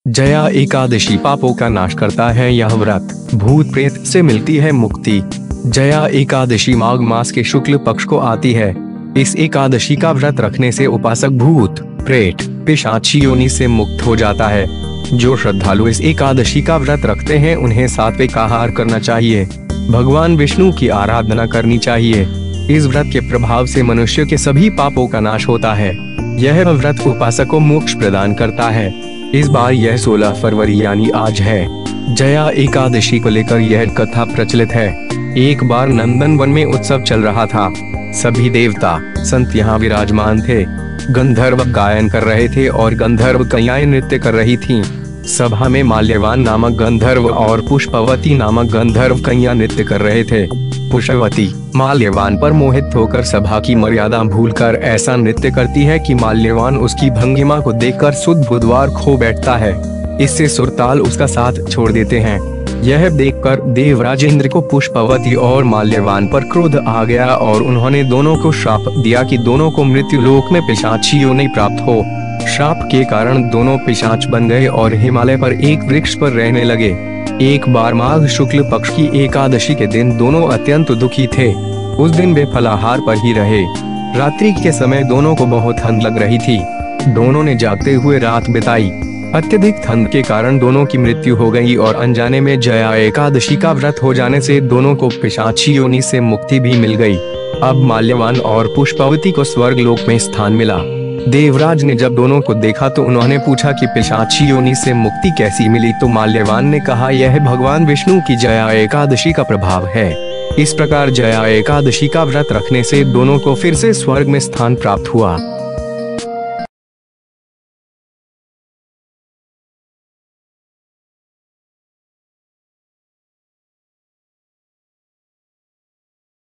जया एकादशी पापों का नाश करता है यह व्रत, भूत प्रेत से मिलती है मुक्ति। जया एकादशी माघ मास के शुक्ल पक्ष को आती है। इस एकादशी का व्रत रखने से उपासक भूत प्रेत पिशाची योनि से मुक्त हो जाता है। जो श्रद्धालु इस एकादशी का व्रत रखते हैं उन्हें सात्विक आहार करना चाहिए, भगवान विष्णु की आराधना करनी चाहिए। इस व्रत के प्रभाव से मनुष्य के सभी पापों का नाश होता है। यह व्रत उपासक को मोक्ष प्रदान करता है। इस बार यह 16 फरवरी यानी आज है। जया एकादशी को लेकर यह कथा प्रचलित है। एक बार नंदन वन में उत्सव चल रहा था। सभी देवता संत यहाँ विराजमान थे। गंधर्व गायन कर रहे थे और गंधर्व कन्याएं नृत्य कर रही थीं। सभा में माल्यवान नामक गंधर्व और पुष्पवती नामक गंधर्व कन्या नृत्य कर रहे थे। पुष्पवती माल्यवान पर मोहित होकर सभा की मर्यादा भूलकर ऐसा नृत्य करती है कि माल्यवान उसकी भंगिमा को देखकर सुध बुधवार खो बैठता है। इससे सुरताल उसका साथ छोड़ देते हैं। यह देखकर देवराज इंद्र को पुष्पवती और माल्यवान पर क्रोध आ गया और उन्होंने दोनों को श्राप दिया कि दोनों को मृत्यु लोक में पिशाची योनि प्राप्त हो। श्राप के कारण दोनों पिशाच बन गए और हिमालय पर एक वृक्ष पर रहने लगे। एक बार माघ शुक्ल पक्ष की एकादशी के दिन दोनों अत्यंत दुखी थे। उस दिन वे फलाहार पर ही रहे। रात्रि के समय दोनों को बहुत ठंड लग रही थी। दोनों ने जागते हुए रात बिताई। अत्यधिक ठंड के कारण दोनों की मृत्यु हो गई और अनजाने में जया एकादशी का व्रत हो जाने से दोनों को पिशाची योनि से मुक्ति भी मिल गई। अब माल्यवान और पुष्पवती को स्वर्ग लोक में स्थान मिला। देवराज ने जब दोनों को देखा तो उन्होंने पूछा कि पिशाची योनि से मुक्ति कैसी मिली, तो माल्यवान ने कहा यह भगवान विष्णु की जया एकादशी का प्रभाव है। इस प्रकार जया एकादशी का व्रत रखने से दोनों को फिर से स्वर्ग में स्थान प्राप्त हुआ।